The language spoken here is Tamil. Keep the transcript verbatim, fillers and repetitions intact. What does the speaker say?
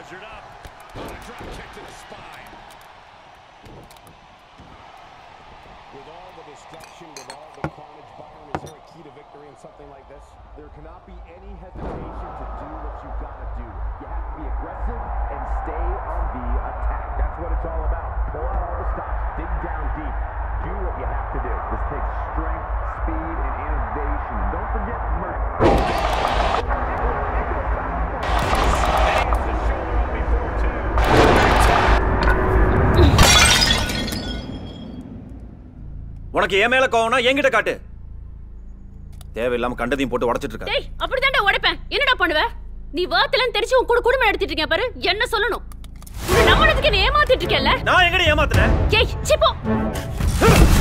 measured up. Oh, a drop kick to the spine. With all the destruction, with all the carnage, Byron, is there a key to victory in something like this? There cannot be any hesitation to do what you've got to do. You have to be aggressive and stay on the attack. That's what it's all about. Pull out all the stops, dig down deep. Do what you have to do. This takes strength, speed, and innovation. Don't forget Murray. உனக்கு ஏன் மேல கோவம்னா என்கிட்ட காட்டு. தேவையில்லாம கண்டதையும் போட்டு உடைச்சிட்டு இருக்க. டேய், அப்படிதான்டா உடைப்பேன். என்னடா பண்ணுவ? நீ வாத்தலன்னு தெரிஞ்சு உன் கூட குடும்பம் நடத்திட்டு இருக்கேன் பாரு. என்ன சொல்லணும்? நம்மளதுக்கு நீ ஏமாத்திட்டு இருக்கேல்ல? நான் எங்கடி ஏமாத்துனேன்? ஏய், சிப்போ.